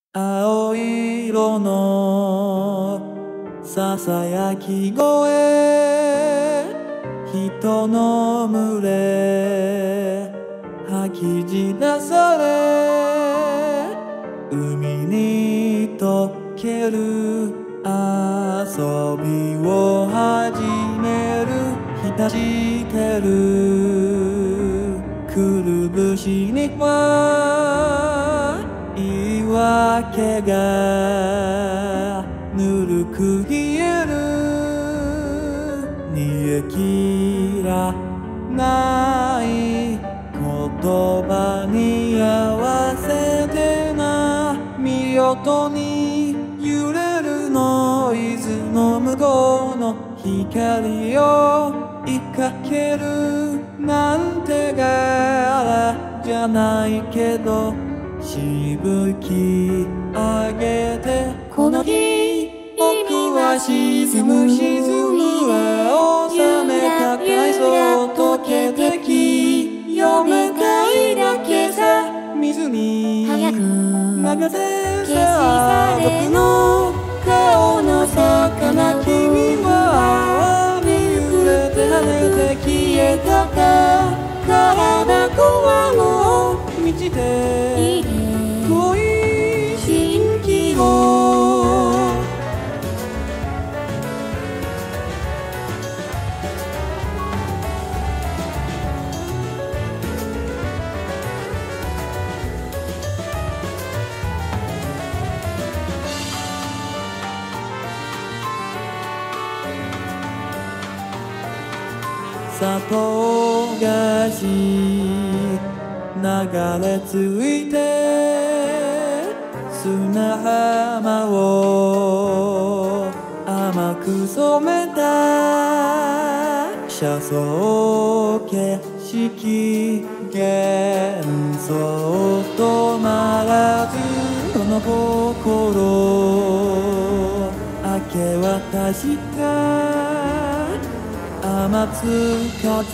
青色のささやき声、人の群れ吐き散らされ、海に溶ける遊びを始める、浸してるくるぶしには言い訳がぬるく消える、煮え切らない言葉に合わせて波音に揺れるノイズの向こうの光を追いかけるなんて柄じゃないけど、しぶき上げてこの日僕は沈む青ざめた海藻溶けてき読めたいだけさ、水に流せさ僕の顔の魚、君は見触れて跳ねて消えたか、体壊も満ちて遠い蜃気楼、砂糖菓子流れ着いて砂浜を甘く染めた車窓景色、幻想止まらずこの心明け渡した甘つ風、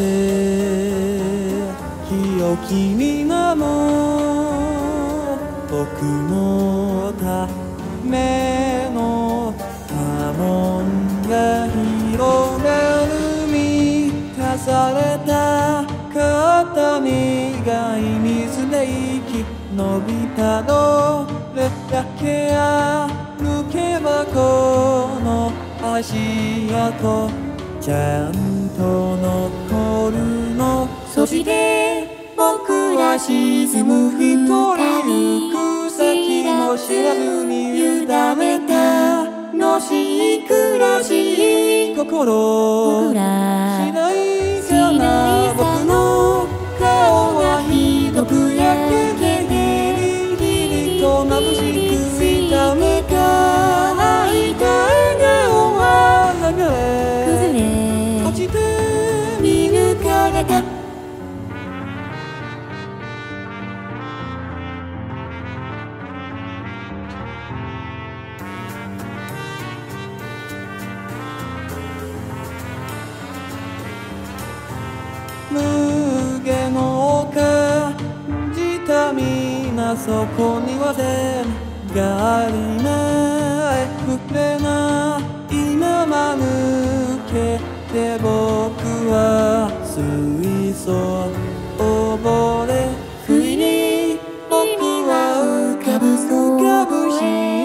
清き皆も僕のための波紋が広がる、満たされた肩苦い水で息伸びたどれだけ歩けばこの足跡ちゃんと残るの、そして僕は沈む一人行く先も知らずに委ねたのしい苦しい心、しないかな僕の顔はひどく焼けてギリギリと眩しく痛めた、泣いた笑顔は流れ落ちて見抜かれた、無限の感じた皆そこには全がありない触れないまま抜けて僕は水素溺れ不意に僕は浮かぶし